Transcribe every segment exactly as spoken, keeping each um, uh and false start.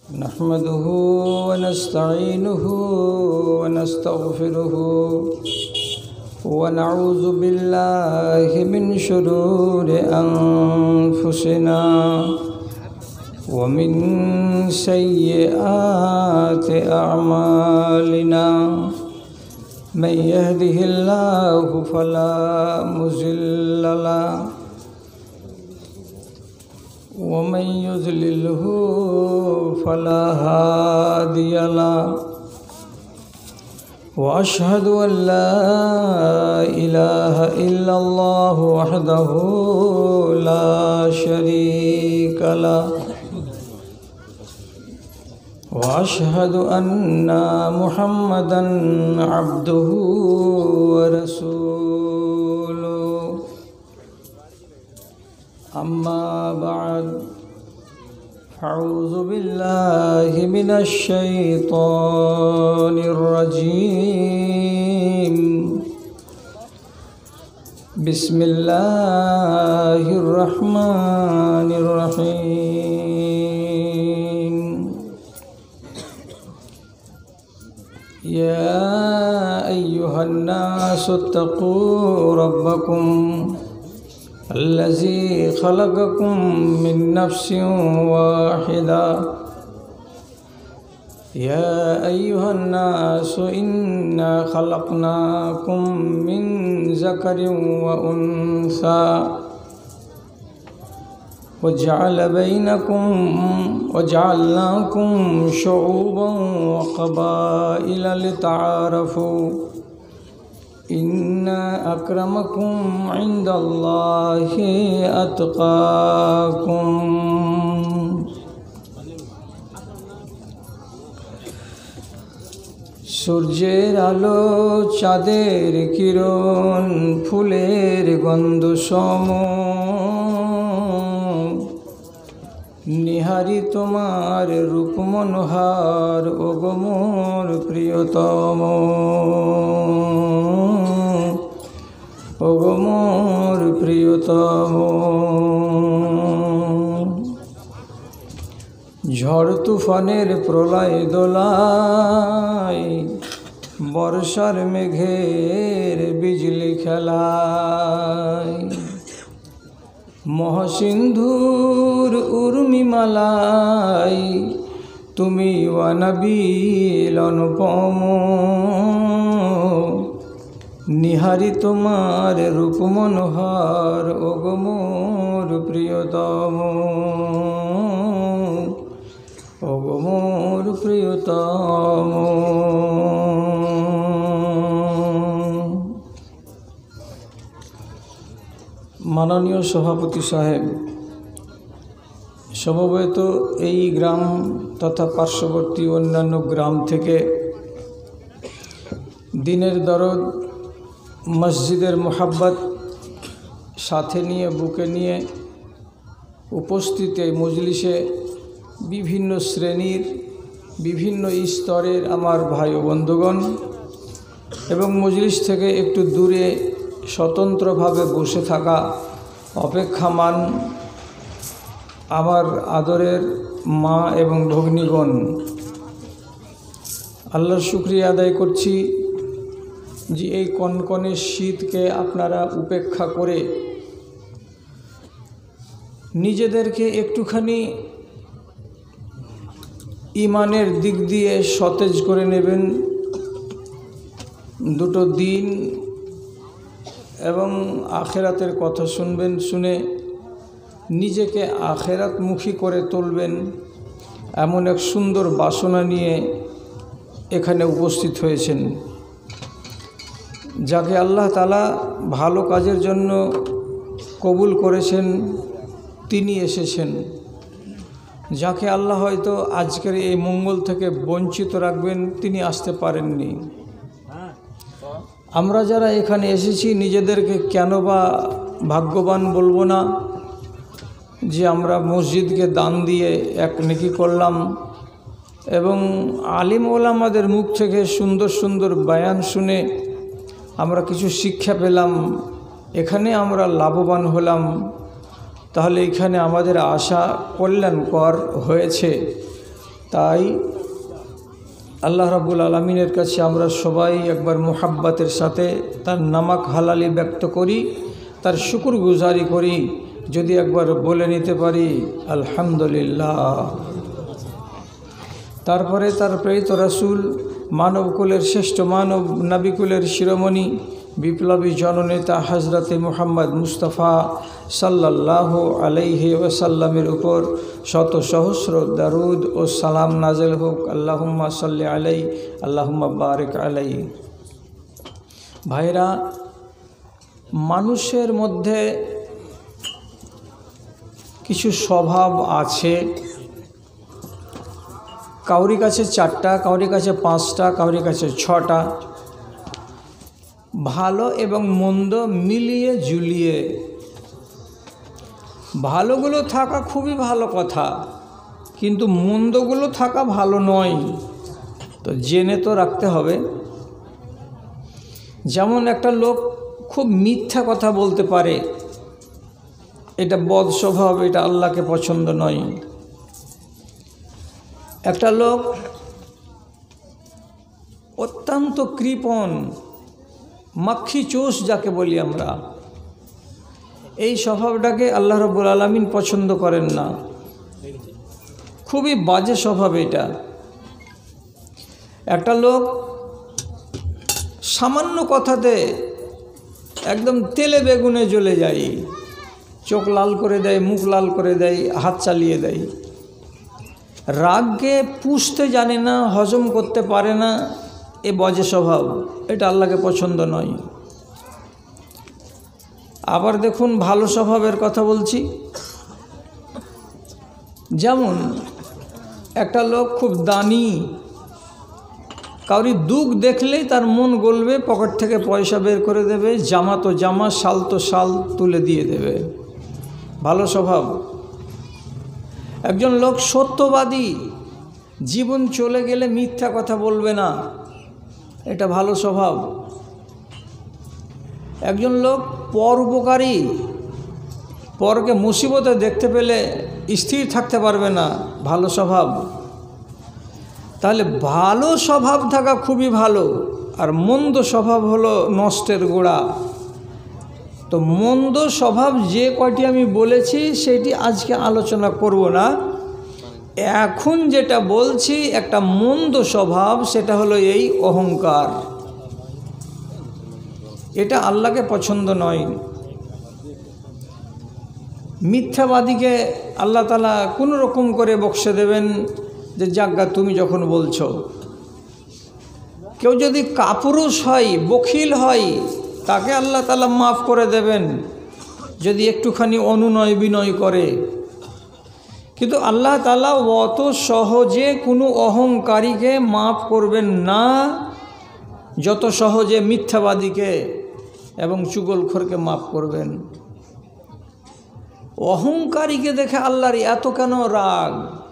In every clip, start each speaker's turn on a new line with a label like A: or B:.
A: नहमदुहु व नस्तईनुहु व नस्तगफिरुहु व नऊज़ु बिल्लाहि मिन शुरूरि अनफुसिना व मिन सय्यिआति अअमालिना मन यहदिहिल्लाहु फला मुज़िल्ल लहु वमन युज़लिलहु फला हादिय लहु व अशहदु अन ला इलाहा इल्लल्लाहु वहदहु ला शरीक लहु व अशहदु अन्ना मुहम्मदन अब्दुहु व रसूलुहु अम्मा बाद अऊज़ु बिल्लाहि मिनश शैतानिर रजीम बिस्मिल्लाहिर रहमानिर रहीम या अय्युहन नासु तक़ू रब्बकुम अल्लज़ी खलक़कुम मिन नफ्सिन वाहिदा या अय्युहन नासु इन्ना खलक़नाकुम मिन ज़करिन व उन्सा वजअल बैनकुम वजअलनाकुम शुऊबन व क़बाइल लितआरफू इन्ना अक्रमकुम इंदल्लाहि अत्क़ाकुम। सूर्येर आलो चाँदेर किरण फुलेर गंध सम निहारी तोमार रूप मनोहार ओगो मोर प्रियतम ओगो मोर प्रियतम। झड़ तुफानेर प्रलय दोलाय बर्षार मेघेर बिजली खेलाय महसिंधुर उर्मिमालाय तुमी वानबील अनुपम निहारी तोमार रूप मनोहार ओगो मोर प्रियतम ओगो मोर प्रियतम। माननीय सभापति साहेब समवेत এই গ্রাম तथा पार्श्ववर्ती अन्यान्य ग्राम থেকে दिनेर दरद मस्जिदेर मोहब्बत साथे निये बुके निये उपस्थित এই मजलिसे विभिन्न श्रेणीर विभिन्न स्तरेर आमार भाई ओ बंधुगण एवं मजलिस थेके एकटू दूरे स्वतंत्र भावे बसे थाका अपेक्षामान आमार आदरेर मा एवं भगिनीगण आल्लाहर शुक्रिया आदाय करछि जे এই कनकने शीतके आपनारा उपेक्षा करे निजेदेरके एकटूखानी ईमानेर दिक दिए सतेज करे नेबेन दुटो दिन एवं आखेरातेर कथा शुनबेन शुने निजेके आखेरातमुखी करे तुलबेन एमन एक सुंदर बासना निये एखाने उपस्थित हयेछेन जाके आल्लाह ताला भालो काजेर जन्य कबुल करेछेन तिनी एसेछेन जाके आल्लाह हयतो आजकेर एई मंगल थेके वंचित राखबेन तिनी आसते पारेननि। आमरा जारा एखाने एसेछि निजेदेरके केन बा भाग्यवान बोलबो ना जे आमरा मस्जिदके दान दिए एक नेकी करलाम एवं आलिम ओलामादेर मुख थेके सुंदर सुंदर बयान शुने आमरा किछु शिक्षा पेलाम एखाने आमरा लाभवान हलाम ताहले एखाने आमादेर आशा कल्याणकर हयेछे তাই আল্লাহ রাব্বুল আলামিনের কাছে আমরা সবাই একবার মুহাব্বতের সাথে তার নামাক হালালি ব্যক্ত করি, তার শুকরগুজারি করি। যদি একবার বলে নিতে পারি আলহামদুলিল্লাহ। তারপরে তার প্রেরিত রাসূল মানবকুলের শ্রেষ্ঠ মানব নবিকুলের শিরোমণি বিপ্লবী জননেতা হজরতে মুহাম্মদ মুস্তাফা সাল্লাল্লাহু আলাইহি ওয়াসাল্লামের উপর শত সহস্র দরুদ ও সালাম নাযিল হোক। আল্লাহুম্মা সাল্লি আলাইহি আল্লাহুম্মা বারিক আলাইহি। ভাইরা, মানুষের মধ্যে কিছু স্বভাব আছে, কাউরি কাছে চারটা, কাউরি কাছে পাঁচটা, কাউরি কাছে ছটা। ভালো এবং মন্দ মিলিয়ে ঝুলিয়ে, ভালোগুলো থাকা খুবই ভালো কথা, কিন্তু মন্দগুলো থাকা ভালো নয়, তো জেনে তো রাখতে হবে। যেমন একটা লোক খুব মিথ্যা কথা বলতে পারে, এটা বদ স্বভাব, এটা আল্লাহকে পছন্দ নয়। একটা লোক অত্যন্ত কৃপণ, মাক্ষী চোষ যাকে বলি আমরা, এই স্বভাবটাকে আল্লাহ রাব্বুল আলামিন পছন্দ করেন না, খুবই বাজে স্বভাব এটা। একটা লোক সামান্য কথাতে একদম তেলে বেগুনে জ্বলে যায়, চোখ লাল করে দেয়, মুখ লাল করে দেয়, হাত চালিয়ে দেয়। রাগকে পুষতে জানে না, হজম করতে পারে না, এ বাজে স্বভাব, এটা আল্লাহকে পছন্দ নয়। আবার দেখুন ভালো স্বভাবের কথা বলছি। যেমন একটা লোক খুব দানি, কাউরি দুঃখ দেখলেই তার মন গলবে, পকেট থেকে পয়সা বের করে দেবে, জামা তো জামা, শাল তো শাল তুলে দিয়ে দেবে, ভালো স্বভাব। একজন লোক সত্যবাদী, জীবন চলে গেলে মিথ্যা কথা বলবে না, এটা ভালো স্বভাব। একজন লোক পরোপকারী, পরকে মুসিবতে দেখতে পেলে স্থির থাকতে পারবে না, ভালো স্বভাব। তাহলে ভালো স্বভাব থাকা খুবই ভালো, আর মন্দ স্বভাব হলো নষ্টের গোড়া। তো মন্দ স্বভাব যে কয়টি আমি বলেছি সেটি আজকে আলোচনা করব না। এখন যেটা বলছি একটা মন্দ স্বভাব, সেটা হলো এই অহংকার। এটা আল্লাহকে পছন্দ নয়। মিথ্যাবাদীকে আল্লাহ তাআলা কোনো রকম করে বক্সে দেবেন যে যাজ্ঞা তুমি যখন বলছো। কেউ যদি কাপুরুষ হয়, বখিল হয়, তাকে আল্লাহ তাআলা মাফ করে দেবেন যদি একটুখানি অনুনয় বিনয় করে। কিন্তু আল্লাহ তাআলা অত সহজে কোনো অহংকারীকে মাফ করবেন না যত সহজে মিথ্যাবাদীকে এবং চুগলখোরকে মাফ করবেন। অহংকারীকে দেখে আল্লাহর এত কেন রাগ?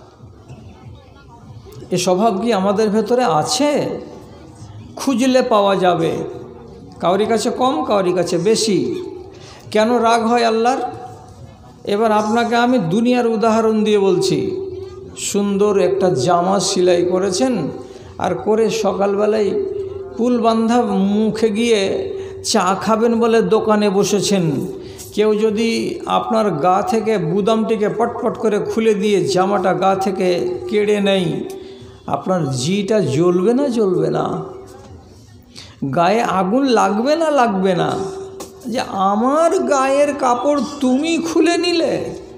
A: এ স্বভাব কি আমাদের ভেতরে আছে? খুঁজলে পাওয়া যাবে, কাউরি কাছে কম, কাউরি কাছে বেশি। কেন রাগ হয় আল্লাহর? এবার আপনাকে আমি দুনিয়ার উদাহরণ দিয়ে বলছি। সুন্দর একটা জামা সেলাই করেছেন, আর করে সকালবেলায় পুল বান্ধা মুখে গিয়ে চা খাবেন বলে দোকানে বসেছেন। কেউ যদি আপনার গা থেকে বুদামটিকে পটপট করে খুলে দিয়ে জামাটা গা থেকে কেড়ে নেয়, আপনার জিটা জ্বলবে না জ্বলবে না? গায়ে আগুন লাগবে না লাগবে না? যে আমার গায়ের কাপড় তুমি খুলে নিলে।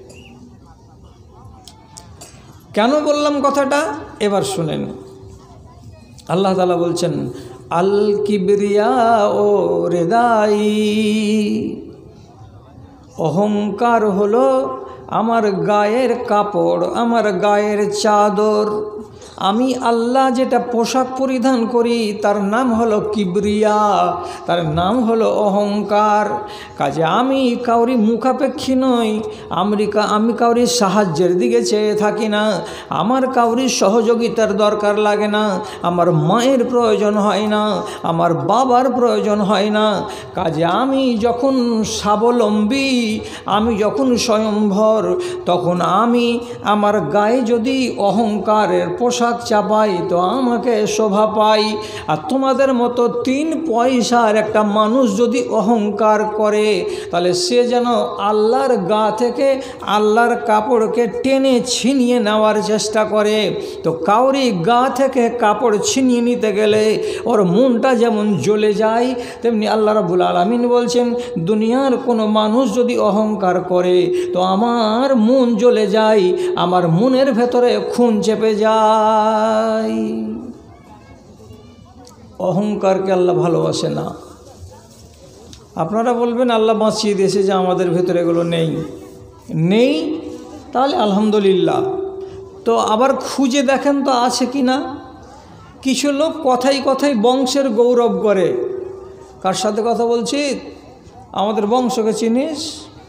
A: কেন বললাম কথাটা এবার শুনেন। আল্লাহ তাআলা বলছেন আল কিবরিয়া ও রেদাই, অহংকার হলো আমার গায়ের কাপড়, আমার গায়ের চাদর। আমি আল্লাহ যেটা পোশাক পরিধান করি তার নাম হলো কিবরিয়া, তার নাম হলো অহংকার। কাজে আমি কাউরি মুখাপেক্ষী নই, আমেরিকা আমি কাউরি সাহায্যের দিকে চেয়ে থাকি না, আমার কাউরি সহযোগিতার দরকার লাগে না, আমার মায়ের প্রয়োজন হয় না, আমার বাবার প্রয়োজন হয় না। কাজে আমি যখন স্বাবলম্বী, আমি যখন স্বয়ংভর, তখন আমি আমার গায়ে যদি অহংকারের পোশাক চাপাই তো আমাকে শোভা পাই। আর তোমাদের মতো তিন পয়সার একটা মানুষ যদি অহংকার করে তাহলে সে যেন আল্লাহর গা থেকে আল্লাহর কাপড়কে টেনে ছিনিয়ে নেওয়ার চেষ্টা করে। তো কাউরি গা থেকে কাপড় ছিনিয়ে নিতে গেলে ওর মনটা যেমন জ্বলে যায়, তেমনি আল্লাহ রাব্বুল আলামিন বলছেন দুনিয়ার কোনো মানুষ যদি অহংকার করে তো আমার মন জ্বলে যায়, আমার মনের ভেতরে খুন চেপে যায়। অহংকারকে আল্লাহ ভালোবাসে না। আপনারা বলবেন আল্লাহ বাঁচিয়ে দিয়েছে যে আমাদের ভেতরে এগুলো নেই নেই তাহলে আলহামদুলিল্লাহ। তো আবার খুঁজে দেখেন তো আছে কি না। কিছু লোক কথাই কথাই বংশের গৌরব করে। কার সাথে কথা বলছি? আমাদের বংশকে চিনিস?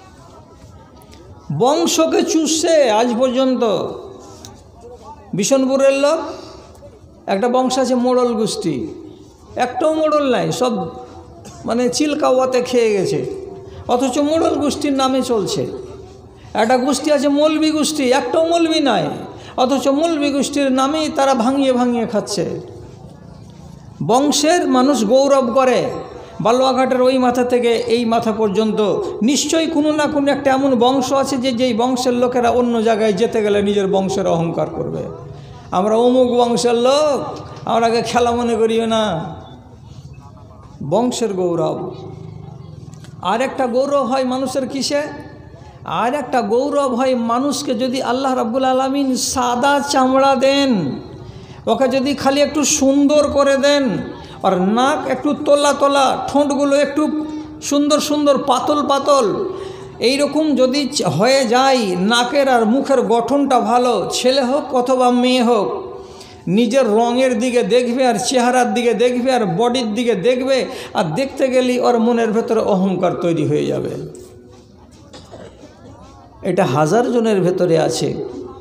A: বংশকে চুষছে আজ পর্যন্ত। বিশনপুরের লোক একটা বংশ আছে মোড়ল গোষ্ঠী, একটাও মোড়ল নাই, সব মানে চিলকাওয়াতে খেয়ে গেছে, অথচ মোড়ল গোষ্ঠীর নামে চলছে। একটা গোষ্ঠী আছে মৌলবি গোষ্ঠী, একটাও মৌলবি নাই, অথচ মৌলবি গোষ্ঠীর নামেই তারা ভাঙিয়ে ভাঙিয়ে খাচ্ছে। বংশের মানুষ গৌরব করে। বালুয়াঘাটের ওই মাথা থেকে এই মাথা পর্যন্ত নিশ্চয়ই কোনো না কোনো একটা এমন বংশ আছে যে যেই বংশের লোকেরা অন্য জায়গায় যেতে গেলে নিজের বংশের অহংকার করবে। আমরা অমুক বংশের লোক, আমরাকে খেলা মনে করিও না। বংশের গৌরব। আর একটা গৌরব হয় মানুষের কিসে? আর একটা গৌরব হয় মানুষকে যদি আল্লাহ রাব্বুল আলামিন সাদা চামড়া দেন, ওকে যদি খালি একটু সুন্দর করে দেন, আর নাক একটু তোলা তোলা, ঠোঁটগুলো একটু সুন্দর সুন্দর পাতল পাতল, এই রকম যদি হয়ে যায়, নাকের আর মুখের গঠনটা ভালো, ছেলে হোক অথবা মেয়ে হোক, নিজের রঙের দিকে দেখবে আর চেহারার দিকে দেখবে আর বডির দিকে দেখবে, আর দেখতে গেলেই ওর মনের ভেতরে অহংকার তৈরি হয়ে যাবে। এটা হাজার জনের ভেতরে আছে।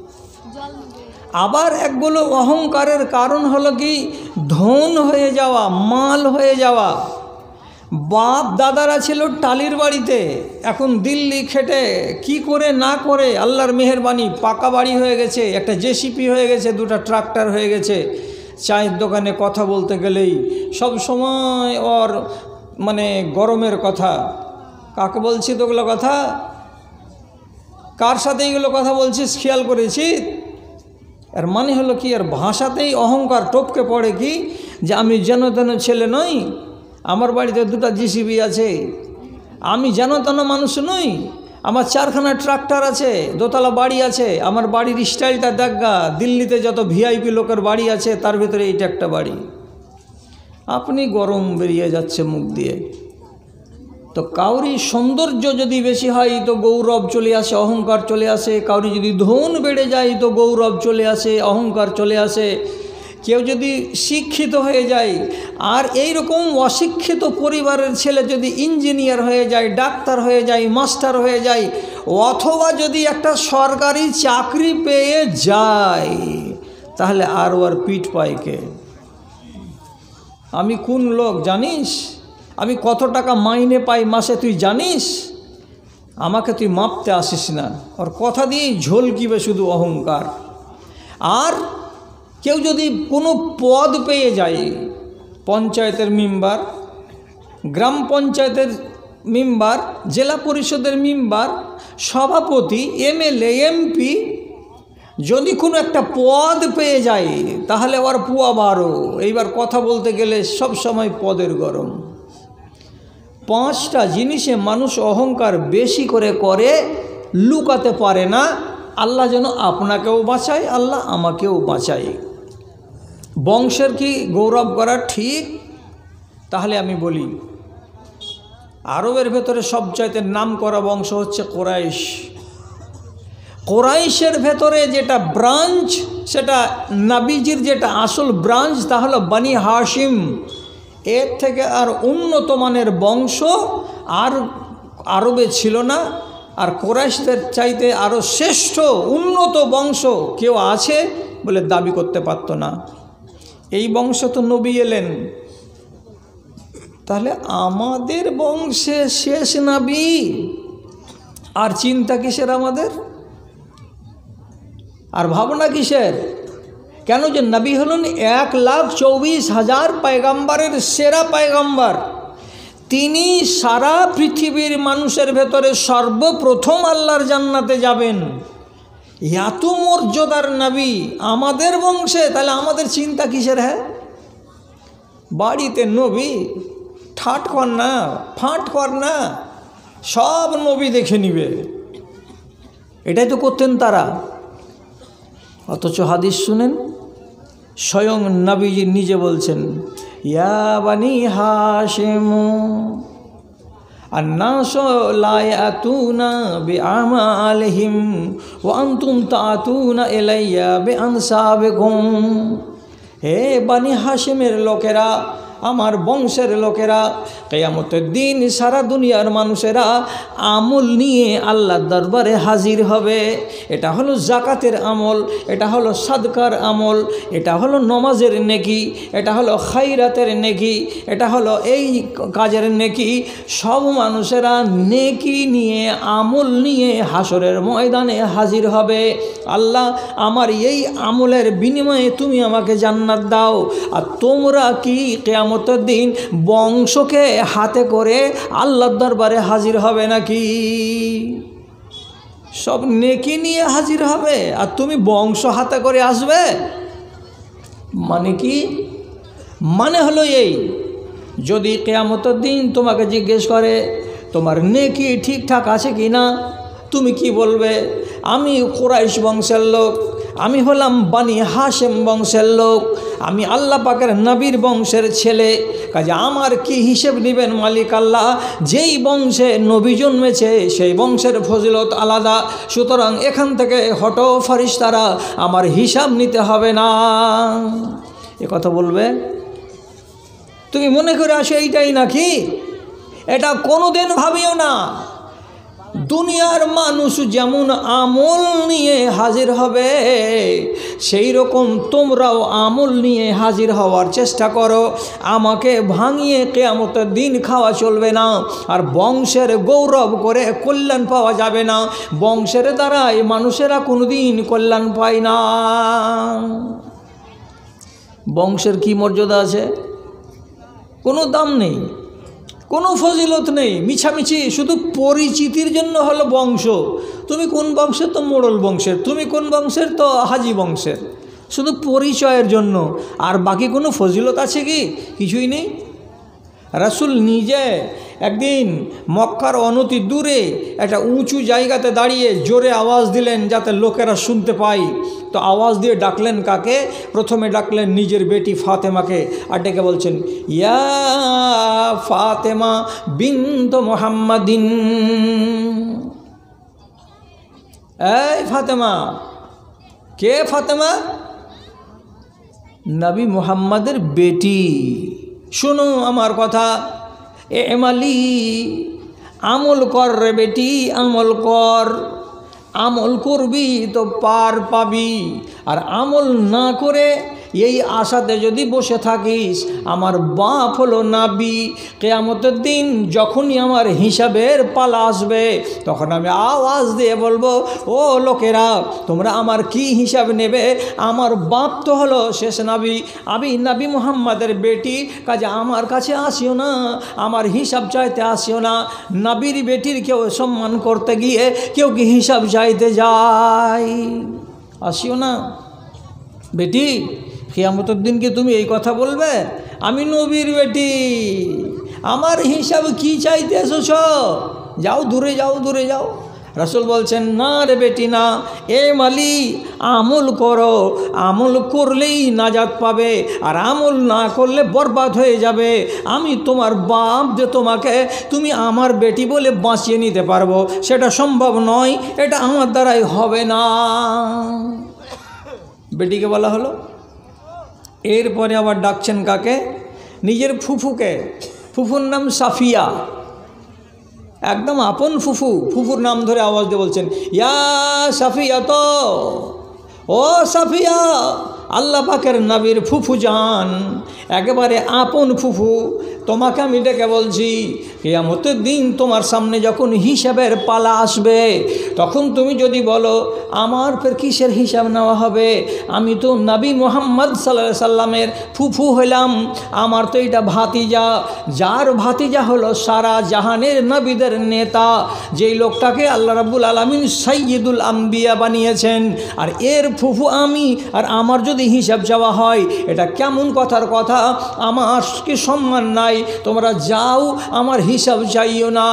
A: আবার একগুলো অহংকারের কারণ হলো কি ধন হয়ে যাওয়া, মাল হয়ে যাওয়া। বাপ দাদারা ছিল টালির বাড়িতে, এখন দিল্লি খেটে কি করে না করে আল্লাহর মেহেরবানি পাকা বাড়ি হয়ে গেছে, একটা জেসিপি হয়ে গেছে, দুটো ট্রাক্টর হয়ে গেছে। চায়ের দোকানে কথা বলতে গেলেই সব সময় ওর মানে গরমের কথা। কাকে বলছি তোগুলো কথা? কার সাথে এইগুলো কথা বলছিস খেয়াল করেছি? আর মানে হলো কি, আর ভাষাতেই অহংকার টপকে পড়ে কি যে আমি যেন তেন ছেলে নই, আমার বাড়িতে দুটো জিসিবি আছে, আমি যেন তেন মানুষ নই, আমার চারখানা ট্রাক্টর আছে, দোতলা বাড়ি আছে, আমার বাড়ির স্টাইলটা দেখা, দিল্লিতে যত ভিআইপি লোকের বাড়ি আছে তার ভিতরে এইটা একটা বাড়ি। আপনি গরম বেরিয়ে যাচ্ছে মুখ দিয়ে। তো কাউরি সৌন্দর্য যদি বেশি হয় তো গৌরব চলে আসে, অহংকার চলে আসে। কাউরি যদি ধন বেড়ে যায় তো গৌরব চলে আসে, অহংকার চলে আসে। কেউ যদি শিক্ষিত হয়ে যায়, আর এই রকম অশিক্ষিত পরিবারের ছেলে যদি ইঞ্জিনিয়ার হয়ে যায়, ডাক্তার হয়ে যায়, মাস্টার হয়ে যায়, অথবা যদি একটা সরকারি চাকরি পেয়ে যায়, তাহলে আর ওর পিঠ পায় কে? আমি কোন লোক জানিস? আমি কত টাকা মাইনে পাই মাসে তুই জানিস? আমাকে তুই মাপতে আসিস না। ওর কথা দিয়েই ঝলকিবে শুধু অহংকার। আর কেউ যদি কোনো পদ পেয়ে যায়, পঞ্চায়েতের মেম্বার, গ্রাম পঞ্চায়েতের মেম্বার, জেলা পরিষদের মেম্বার, সভাপতি, এমএলএ, এমপি, যদি কোনো একটা পদ পেয়ে যায় তাহলে ওর পুয়া বারো। এইবার কথা বলতে গেলে সব সময় পদের গরম। পাঁচটা জিনিসে মানুষ অহংকার বেশি করে করে, লুকাতে পারে না। আল্লাহ যেন আপনাকেও বাঁচায়, আল্লাহ আমাকেও বাঁচায়। বংশের কি গৌরব করা ঠিক? তাহলে আমি বলি, আরবের ভেতরে সবচাইতে নাম করা বংশ হচ্ছে কোরাইশ। কোরাইশের ভেতরে যেটা ব্রাঞ্চ, সেটা নবীজির যেটা আসল ব্রাঞ্চ তা হলো বনি হাশিম। এর থেকে আর উন্নত মানের বংশ আর আরবে ছিল না। আর কোরাইশদের চাইতে আরও শ্রেষ্ঠ উন্নত বংশ কেউ আছে বলে দাবি করতে পারতো না। এই বংশ তো নবী এলেন, তাহলে আমাদের বংশে শেষ নবী, আর চিন্তা কিসের আমাদের, আর ভাবনা কিসের? কেন যে নবী হলেন এক লাখ চৌবিশ হাজার পয়গম্বরের সেরা পয়গম্বর। তিনি সারা পৃথিবীর মানুষের ভেতরে সর্বপ্রথম আল্লাহর জান্নাতে যাবেন। এত মর্যাদার নবী আমাদের বংশে, তাহলে আমাদের চিন্তা কিসের? হ্যাঁ, বাড়িতে নবী, ঠাট কর না, ফাট কর না, সব নবী দেখে নিবে, এটাই তো করতেন তারা। অথচ হাদিস শুনেন, স্বয়ং নবীজি নিজে বলছেন, ইয়া বানি হাশিম আন্নাসু লা ইয়াতুনা বিআমালিহিম ওয়া আনতুম তাতুনা ইলাইয়া বিআনসাবিকুম। হে বানি হাশিমের লোকেরা, আমার বংশের লোকেরা, কিয়ামতের দিন সারা দুনিয়ার মানুষেরা আমল নিয়ে আল্লাহর দরবারে হাজির হবে। এটা হলো জাকাতের আমল, এটা হলো সাদকার আমল, এটা হলো নমাজের নেকি, এটা হলো খায়রাতের নেকি, এটা হলো এই কাজের নেকি। সব মানুষেরা নেকি নিয়ে, আমল নিয়ে হাসরের ময়দানে হাজির হবে। আল্লাহ, আমার এই আমলের বিনিময়ে তুমি আমাকে জান্নাত দাও। আর তোমরা কি কিয়ামতের দিন বংশকে হাতে করে আল্লাহর দরবারে হাজির হবে নাকি? সব নেকি নিয়ে হাজির হবে, আর তুমি বংশ হাতে করে আসবে? মানে কি? মানে হলো এই, যদি কিয়ামতের দিন তোমাকে জিজ্ঞেস করে তোমার নেকি ঠিকঠাক আছে কি না, তুমি কি বলবে? আমি কুরাইশ বংশের লোক, আমি হলাম বানি হাশেম বংশের লোক, আমি আল্লাহ পাকের নবীর বংশের ছেলে। কাজে আমার কি হিসেব নেবেন মালিক আল্লাহ? যেই বংশে নবী জন্মেছে সেই বংশের ফজিলত আলাদা, সুতরাং এখান থেকে হটো ফেরেশতারা, আমার হিসাব নিতে হবে না। এ কথা বলবে? তুমি মনে করে আসো এইটাই নাকি? এটা কোনোদিন ভাবিও না। দুনিয়ার মানুষ যেমন আমল নিয়ে হাজির হবে, সেই রকম তোমরাও আমল নিয়ে হাজির হওয়ার চেষ্টা করো। আমাকে ভাঙিয়ে কিয়ামতের দিন খাওয়া চলবে না, আর বংশের গৌরব করে কল্যাণ পাওয়া যাবে না। বংশের দ্বারাই মানুষেরা কোনোদিন কল্যাণ পায় না। বংশের কি মর্যাদা আছে? কোনো দাম নেই, কোনো ফজিলত নেই, মিছামিছি শুধু পরিচিতির জন্য হলো বংশ। তুমি কোন বংশের? তো মোড়ল বংশের। তুমি কোন বংশের? তো হাজি বংশের। শুধু পরিচয়ের জন্য, আর বাকি কোনো ফজিলত আছে কি? কিছুই নেই। রাসূল নিজে একদিন মক্কার অনতি দূরে একটা উঁচু জায়গাতে দাঁড়িয়ে জোরে আওয়াজ দিলেন যাতে লোকেরা শুনতে পায়। তো আওয়াজ দিয়ে ডাকলেন কাকে? প্রথমে ডাকলেন নিজের বেটি ফাতেমাকে, আর ডেকে বলছেন, ইয়া ফাতেমা বিনত মুহাম্মাদিন। এই ফাতেমা। কে ফাতেমা? নবী মুহাম্মাদের বেটি। শোনো আমার কথা, এ এমালি, আমল কর রে বেটি, আমল কর। আমল করবি তো পার পাবি, আর আমল না করে এই আশাতে যদি বসে থাকিস, আমার বাপ হলো নবী, কিয়ামতের দিন যখনই আমার হিসাবের পালা আসবে তখন আমি আওয়াজ দিয়ে বলবো, ও লোকেরা, তোমরা আমার কি হিসাব নেবে? আমার বাপ তো হলো শেষ নবী, আমি নবী মুহাম্মাদের বেটি, কাজে আমার কাছে আসিও না, আমার হিসাব চাইতে আসিও না। নবীর বেটির কেউ সম্মান করতে গিয়ে কেউ কি হিসাব চাইতে যায়? আসিও না বেটি। কিয়ামতের দিন কি তুমি এই কথা বলবে? আমি নবীর বেটি, আমার হিসাব কি চাইতে এসেছ? যাও দূরে যাও, দূরে যাও। রাসূল বলছেন, না রে বেটি না, এ মালি আমল করো, আমল করলেই নাজাত পাবে, আর আমল না করলে বরবাদ হয়ে যাবে। আমি তোমার বাপ যে তোমাকে তুমি আমার বেটি বলে বাঁচিয়ে নিতে পারবো সেটা সম্ভব নয়, এটা আমার দ্বারাই হবে না। বেটিকে বলা হলো। এরপরে আবার ডাকছেন কাকে? নিজের ফুফুকে। ফুফুর নাম সাফিয়া, একদম আপন ফুফু। ফুফুর নাম ধরে আওয়াজ দিয়ে বলছেন, ইয়া সাফিয়া, তো ও সাফিয়া, আল্লাহ পাকের নবীর ফুফু জান, একেবারে আপন ফুফু, তোমাকে আমি ডেকে বলছি, কিয়ামতের দিন তোমার সামনে যখন হিসাবের পালা আসবে, তখন তুমি যদি বলো আমার ফের কিসের হিসাব নেওয়া হবে, আমি তো নবী মুহাম্মদ সাল্লাল্লাহু আলাইহি সাল্লামের ফুফু হইলাম, আমার তো এটা ভাতিজা, যার ভাতিজা হলো সারা জাহানের নবীদের নেতা, যেই লোকটাকে আল্লাহ রাব্বুল আলামিন সাইয়্যিদুল আম্বিয়া বানিয়েছেন, আর এর ফুফু আমি, আর আমার যদি হিসাব চাওয়া হয়, এটা কেমন কথার কথা? আমার কি সম্মান নাই? তোমরা যাও, আমার হিসাব চাইও না।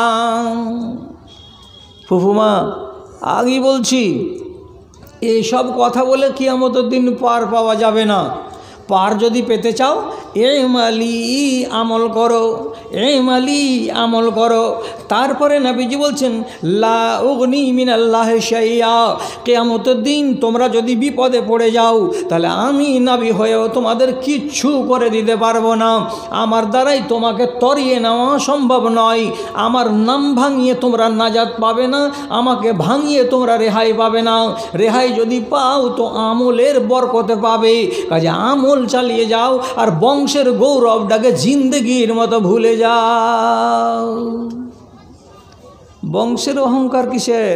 A: ফুফুমা আগেই বলছি, এইসব কথা বলে কিয়ামতের দিন পার পাওয়া যাবে না। পার যদি পেতে চাও, এ মালি আমল করো, এ মালি আমল করো। তারপরে নবীজি বলছেন, লা উগনি মিনাল্লাহি শাইআ, কিয়ামতের দিন তোমরা যদি বিপদে পড়ে যাও, তাহলে আমি নবী হয়েও তোমাদের কিচ্ছু করে দিতে পারবো না, আমার দ্বারাই তোমাকে তরিয়ে নেওয়া সম্ভব নয়। আমার নাম ভাঙিয়ে তোমরা নাজাত পাবে না, আমাকে ভাঙিয়ে তোমরা রেহাই পাবে না। রেহাই যদি পাও তো আমলের বরকতে পাবে। কাজে আমল চালিয়ে যাও, আর বংশের গৌরবটাকে জিন্দগির মতো ভুলে যাও। বংশের অহংকার কিসের?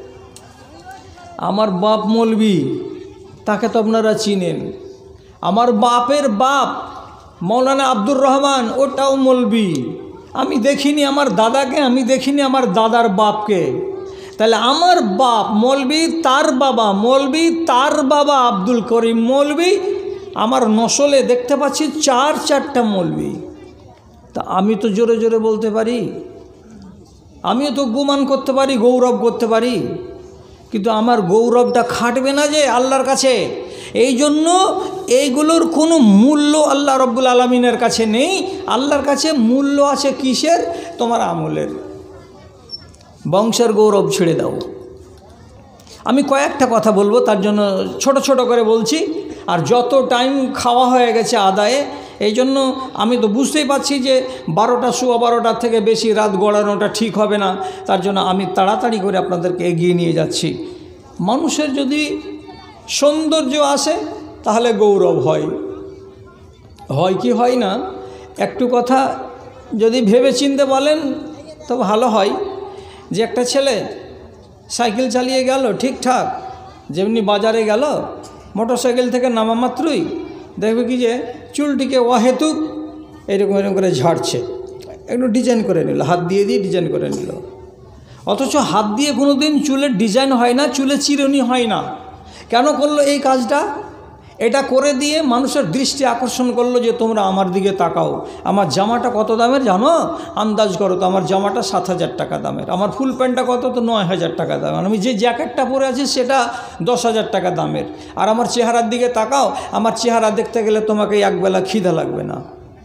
A: আমার বাপ মৌলবি, তাকে তো আপনারা চিনেন। আমার বাপের বাপ মৌলানা আব্দুর রহমান, ওটাও মৌলবি। আমি দেখিনি আমার দাদাকে, আমি দেখিনি আমার দাদার বাপকে। তাহলে আমার বাপ মৌলবি, তার বাবা মৌলবি, তার বাবা আব্দুল করিম মৌলবি, আমার নসলে দেখতে পাচ্ছি চার চারটা মৌলবি। তা আমি তো জোরে জোরে বলতে পারি, আমিও তো গুমান করতে পারি, গৌরব করতে পারি, কিন্তু আমার গৌরবটা খাটবে না যে আল্লাহর কাছে। এই জন্য এইগুলোর কোনো মূল্য আল্লাহ রব্বুল আলামিনের কাছে নেই। আল্লাহর কাছে মূল্য আছে কিসের? তোমার আমলের। বংশের গৌরব ছেড়ে দাও। আমি কয়েকটা কথা বলবো, তার জন্য ছোট ছোট করে বলছি। আর যত টাইম খাওয়া হয়ে গেছে আদায়ে, এই জন্য আমি তো বুঝতেই পারছি যে বারোটা সোয়া বারোটার থেকে বেশি রাত গড়ানোটা ঠিক হবে না, তার জন্য আমি তাড়াতাড়ি করে আপনাদেরকে এগিয়ে নিয়ে যাচ্ছি। মানুষের যদি সৌন্দর্য আসে তাহলে গৌরব হয়, হয় কি হয় না? একটু কথা যদি ভেবে চিনতে বলেন তো ভালো হয়। যে একটা ছেলে সাইকেল চালিয়ে গেল ঠিকঠাক, যেমনি বাজারে গেল, মোটর সাইকেল থেকে নামা মাত্রই দেখবে কি যে চুলটিকে অহেতুক এরকম এরকম করে ঝাড়ছে, একটু ডিজাইন করে নিল, হাত দিয়ে দিয়ে ডিজাইন করে নিল। অথচ হাত দিয়ে কোনো দিন চুলের ডিজাইন হয় না, চুলে চিরুনি হয় না। কেন করলো এই কাজটা? এটা করে দিয়ে মানুষের দৃষ্টি আকর্ষণ করলো যে তোমরা আমার দিকে তাকাও। আমার জামাটা কত দামের জানো? আন্দাজ করো তো, আমার জামাটা সাত হাজার টাকা দামের, আমার ফুল প্যান্টটা কত, তো নয় হাজার টাকা দামের, আমি যে জ্যাকেটটা পরে আছি সেটা দশ হাজার টাকা দামের। আর আমার চেহারার দিকে তাকাও, আমার চেহারা দেখতে গেলে তোমাকে একবেলা খিদা লাগবে না।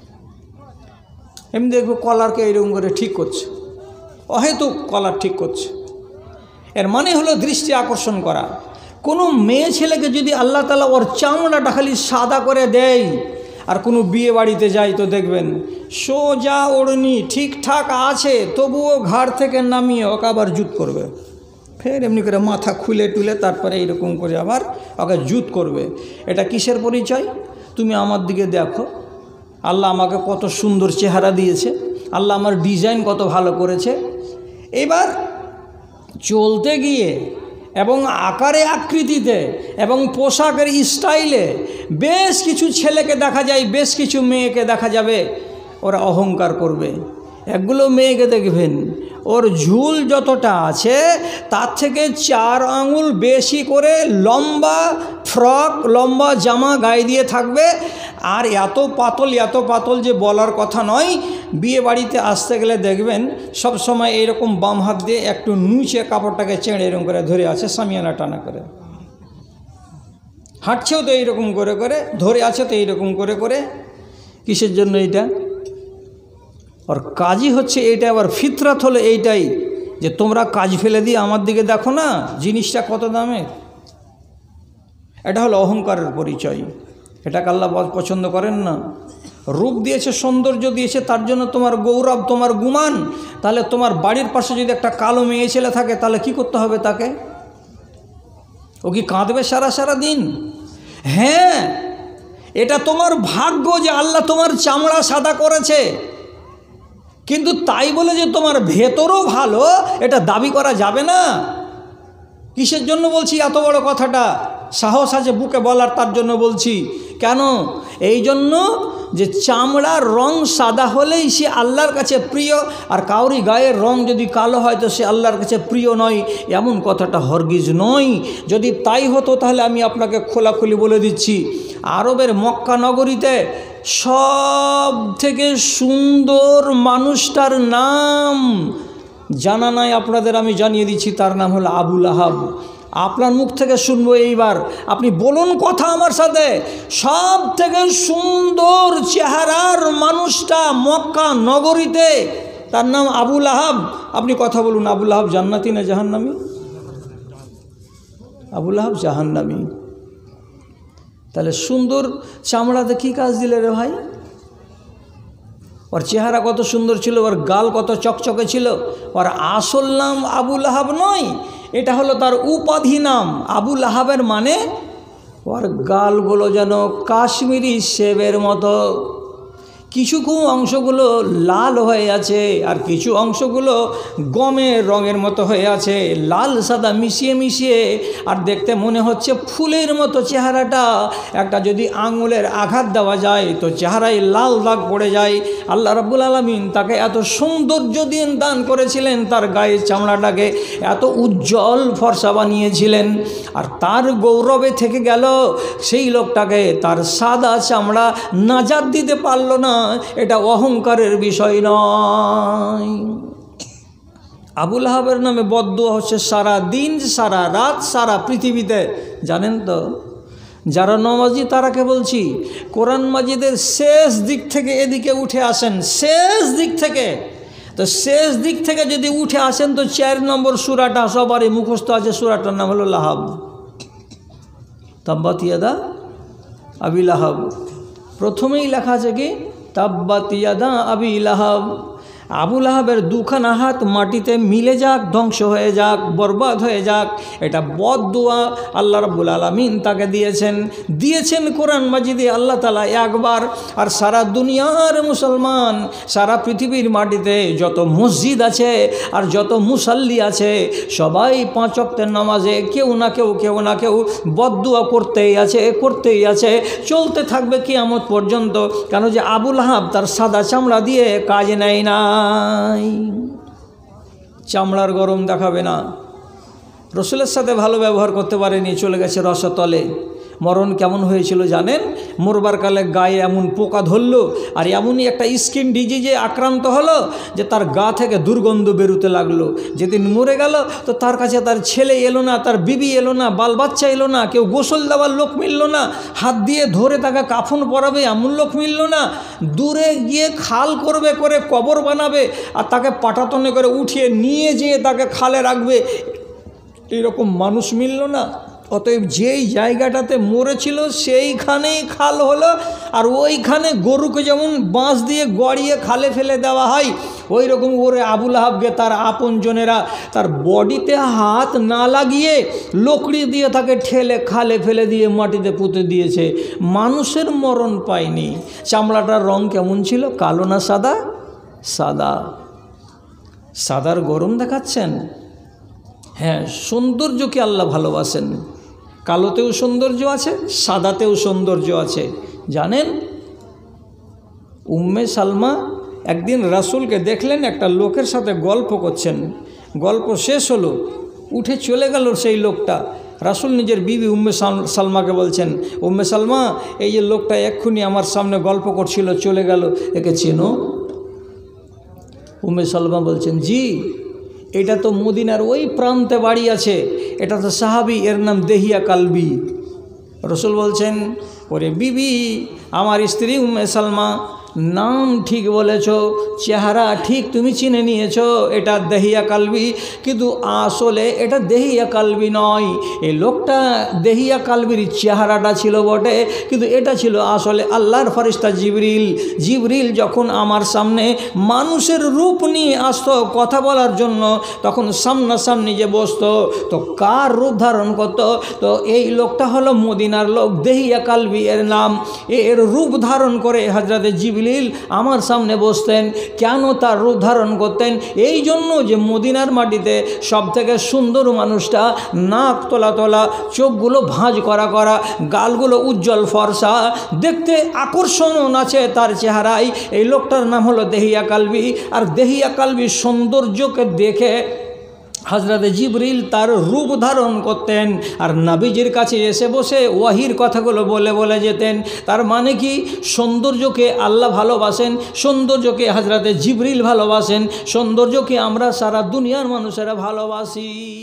A: এমনি দেখবো কলারকে এরকম করে ঠিক করছে, অহেতুক কলার ঠিক করছে। এর মানে হলো দৃষ্টি আকর্ষণ করা। কোনো মেয়ে ছেলেকে যদি আল্লাহ তাআলা ওর চামড়াটা খালি সাদা করে দেয়, আর কোনো বিয়ে বাড়িতে যায় তো দেখবেন সোজা ওড়নি ঠিকঠাক আছে, তবুও ঘাড় থেকে নামিয়ে ওকে আবার জুত করবে, ফের এমনি করে মাথা খুলে টুলে তারপরে এইরকম করে আবার ওকে জুত করবে। এটা কিসের পরিচয়? তুমি আমার দিকে দেখো, আল্লাহ আমাকে কত সুন্দর চেহারা দিয়েছে, আল্লাহ আমার ডিজাইন কত ভালো করেছে। এবার চলতে গিয়ে এবং আকারে আকৃতিতে এবং পোশাকের স্টাইলে বেশ কিছু ছেলেকে দেখা যায়, বেশ কিছু মেয়েকে দেখা যাবে, ওরা অহংকার করবে। একগুলো মেয়েকে দেখবেন ওর ঝুল যতটা আছে তার থেকে চার আঙুল বেশি করে লম্বা ফ্রক, লম্বা জামা গায়ে দিয়ে থাকবে, আর এত পাতল এত পাতল যে বলার কথা নয়, বিয়ে বাড়িতে আসতে গেলে দেখবেন সব সময় এইরকম বাম হাত দিয়ে একটু নুচে কাপড়টাকে চেড়ে এরকম করে ধরে আছে, সামিয়ানা টানা করে, হাঁটছেও তো এইরকম করে করে, ধরে আছে তো এইরকম করে করে। কিসের জন্য এইটা? আর কাজই হচ্ছে এইটা। আবার ফিতরাত হলো এইটাই যে তোমরা কাজ ফেলে দিয়ে আমার দিকে দেখো না জিনিসটা কত দামের। এটা হলো অহংকারের পরিচয়। এটাকে আল্লাহ পছন্দ করেন না। রূপ দিয়েছে, সৌন্দর্য দিয়েছে, তার জন্য তোমার গৌরব, তোমার গুমান। তাহলে তোমার বাড়ির পাশে যদি একটা কালো মেয়ে ছেলে থাকে তাহলে কি করতে হবে তাকে? ও কি কাঁদবে সারা সারা দিন? হ্যাঁ, এটা তোমার ভাগ্য যে আল্লাহ তোমার চামড়া সাদা করেছে, কিন্তু তাই বলে যে তোমার ভেতরও ভালো এটা দাবি করা যাবে না। কিসের জন্য বলছি এত বড় কথাটা? সাহস আছে বুকে বলার, তার জন্য বলছি। কেন? এই জন্য যে চামড়ার রং সাদা হলেই সে আল্লাহর কাছে প্রিয়, আর কাউরি গায়ের রং যদি কালো হয় তো সে আল্লাহর কাছে প্রিয় নয়, এমন কথাটা হরগিজ নয়। যদি তাই হতো তাহলে আমি আপনাকে খোলাখুলি বলে দিচ্ছি, আরবের মক্কা নগরীতে সব থেকে সুন্দর মানুষটার নাম জানা নাই আপনাদের, আমি জানিয়ে দিচ্ছি। তার নাম হলো আবুল আহাব। আপনার মুখ থেকে শুনবো এইবার, আপনি বলুন কথা আমার সাথে। সব থেকে সুন্দর চেহারার মানুষটা মক্কা নগরীতে, তার নাম আবুল আহাব। আপনি কথা বলুন, আবুল আহাব জান্নাতি না জাহান্নামী? আবুল আহাব জাহান্নামী। তাহলে সুন্দর চামড়াতে কী কাজ দিলে রে ভাই? ওর চেহারা কত সুন্দর ছিল, ওর গাল কত চকচকে ছিল। ওর আসল নাম আবুল আহাব নয়, এটা হলো তার উপাধি নাম। আবুল আহাবের মানে ওর গালগুলো যেন কাশ্মীরি সেবের মতো, কিছু অংশগুলো লাল হয়ে আছে আর কিছু অংশগুলো গমের রঙের মতো হয়ে আছে, লাল সাদা মিশিয়ে মিশিয়ে। আর দেখতে মনে হচ্ছে ফুলের মতো চেহারাটা। একটা যদি আঙুলের আঘাত দেওয়া যায় তো চেহারায় লাল দাগ পড়ে যায়। আল্লাহ রাব্বুল আলামিন তাকে এত সৌন্দর্য দিয়ে দান করেছিলেন, তার গায়ের চামড়াটাকে এত উজ্জ্বল ফর্সা বানিয়েছিলেন। আর তার গৌরবে থেকে গেল সেই লোকটাকে তার সাদা চামড়া নাজাত দিতে পারল না। এটা অহংকারের বিষয় নয়। আবুল আহাবের নামে বদদুয়া হচ্ছে সারা দিন, সারা রাত, সারা পৃথিবীতে। জানেন তো, যারা নমাজি তারাকে বলছি, কোরআন মাজিদের শেষ দিক থেকে এদিকে উঠে আসেন, শেষ দিক থেকে। তো শেষ দিক থেকে যদি উঠে আসেন তো চার নম্বর সূরাটা সবারই মুখস্থ আছে, সূরাটার নাম হলো লাহাব। তাব্বাত ইয়াদা আবি লাহাব। প্রথমেই লেখা আছে কি? তাব্বাত ইয়াদা আবি লাহাব। আবুল আহাবের দুখানা হাত মাটিতে মিলে যাক, ধ্বংস হয়ে যাক, বরবাদ হয়ে যাক। এটা বদদুয়া আল্লাহ রাব্বুল আলামিন তাকে দিয়েছেন। দিয়েছেন কোরআন মাজিদে আল্লাহ তাআলা একবার। আর সারা দুনিয়ার মুসলমান, সারা পৃথিবীর মাটিতে যত মসজিদ আছে আর যত মুসাল্লি আছে, সবাই পাঁচ ওয়াক্তের নামাজে কেউ না কেউ কেউ না কেউ বদদুয়া করতেই আছে, করতেই আছে, চলতে থাকবে কিয়ামত পর্যন্ত। কেন যে আবুল আহাব তার সাদা চামড়া দিয়ে কাজ নেয় না, চামড়ার গরম দেখাবে না। রসুলের সাথে ভালো ব্যবহার করতে পারেনি, চলে গেছে রসতলে। মরণ কেমন হয়েছিল জানেন? মরবার কালে গায়ে এমন পোকা ধরলো আর এমনই একটা স্কিন ডিজিজে আক্রান্ত হলো যে তার গা থেকে দুর্গন্ধ বেরোতে লাগলো। যেদিন মরে গেল তো তার কাছে তার ছেলে এলো না, তার বিবি এলো না, বাল বাচ্চা এলো না, কেউ গোসল দেওয়ার লোক মিলল না, হাত দিয়ে ধরে তাকে কাফন পরাবে এমন লোক মিলল না, দূরে গিয়ে খাল করবে, করে কবর বানাবে আর তাকে পাটাতনে করে উঠিয়ে নিয়ে যেয়ে তাকে খালে রাখবে, এরকম মানুষ মিলল না। অতএব যেই জায়গাটাতে মরেছিল সেইখানেই খাল হলো। আর ওইখানে গরুকে যেমন বাঁশ দিয়ে গড়িয়ে খালে ফেলে দেওয়া হয়, ওই রকম করে আবুল আহাবকে তার আপনজনেরা তার বডিতে হাত না লাগিয়ে লকড়ি দিয়ে তাকে ঠেলে খালে ফেলে দিয়ে মাটিতে পুঁতে দিয়েছে। মানুষের মরণ পায়নি। চামড়াটার রং কেমন ছিল? কালো না সাদা? সাদা। সাদার গরম দেখাচ্ছেন? হ্যাঁ, সৌন্দর্যকে আল্লাহ ভালোবাসেন। কালোতেও সৌন্দর্য আছে, সাদাতেও সৌন্দর্য আছে। জানেন, উম্মে সালমা একদিন রাসূলকে দেখলেন একটা লোকের সাথে গল্প করছেন। গল্প শেষ হলো, উঠে চলে গেল সেই লোকটা। রাসূল নিজের বিবি উম্মে সালমাকে বলছেন, উম্মে সালমা, এই যে লোকটা এক্ষুনি আমার সামনে গল্প করছিল চলে গেল, একে চেনো? উম্মে সালমা বলছেন, জি এটা তো মদিনার ওই প্রান্তে বাড়ি আছে, এটা তো সাহাবি, এর নাম দেহিয়া কালবি। রসুল বলছেন, ওরে বিবি, আমার স্ত্রী উম্মে সালমা, নাম ঠিক বলেছ, চেহারা ঠিক তুমি চিনে নিয়েছ, এটা দেহিয়া কালবি, কিন্তু আসলে এটা দেহিয়া কালবি নয়। এই লোকটা দেহিয়া কালবির চেহারাটা ছিল বটে, কিন্তু এটা ছিল আসলে আল্লাহর ফেরেশতা জিবরিল। জিবরিল যখন আমার সামনে মানুষের রূপ নিয়ে আসতো কথা বলার জন্য, তখন সামনাসামনি যে বসতো, তো কার রূপ ধারণ করতো? তো এই লোকটা হলো মদিনার লোক, দেহিয়া কালবি এর নাম। এর রূপ ধারণ করে হযরতে জিবরিল আমার সামনে বসতেন। কেন তার রূপ ধারণ করতেন? এই জন্য যে মদিনার মাটিতে সব থেকে সুন্দর মানুষটা, নাক তোলা তোলা, চোখগুলো ভাঁজ করা করা, গালগুলো উজ্জ্বল ফর্সা, দেখতে আকর্ষণ আছে তার চেহারায়। এই লোকটার নাম হলো দেহিয়া কালবি। আর দেহিয়া কালবির সৌন্দর্যকে দেখে হযরতে জিবরিল তার রূপ ধারণ করতেন, আর নবীজির কাছে এসে বসে ওয়াহির কথাগুলো বলে বলে যেতেন। তার মানে কি, সৌন্দর্যকে আল্লাহ ভালোবাসেন, সৌন্দর্যকে হযরতে জিবরিল ভালোবাসেন, সৌন্দর্যকে আমরা সারা দুনিয়ার মানুষেরা ভালোবাসি।